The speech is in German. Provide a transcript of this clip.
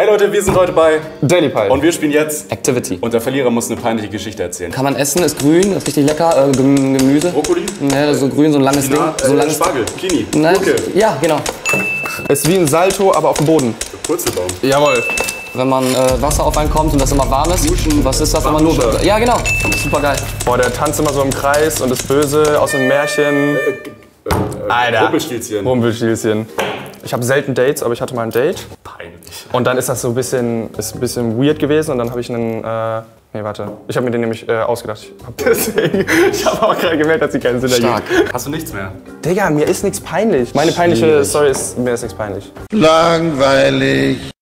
Leute, wir sind heute bei Daily Pie. und wir spielen jetzt Activity. und der Verlierer muss eine peinliche Geschichte erzählen. Kann man essen, ist grün, ist richtig lecker. Gemüse. Brokkoli? Ja, so grün, so ein langes Ding. So ein langes Spargel, Kini, Nein, Gurke, ja, genau. Ist wie ein Salto, aber auf dem Boden. Purzelbaum. Jawohl. Wenn man Wasser auf einen kommt und das immer warm ist. Duschen, Was ist das immer nur? Warmduscher. Ja, genau. Super geil. Boah, der tanzt immer so im Kreis und ist böse aus einem Märchen. Alter. Rumpelstilzchen. Rumpelstilzchen. Ich habe selten Dates, aber ich hatte mal ein Date. Peinlich. Und dann ist das so ein bisschen weird gewesen und dann habe ich einen, nee, warte. Ich habe mir den nämlich ausgedacht. Ich habe auch gerade gemerkt, dass sie keinen Sinn Stark. ergibt. Hast du nichts mehr? Digga, mir ist nichts peinlich. Meine peinliche Story ist, mir ist nichts peinlich. Langweilig.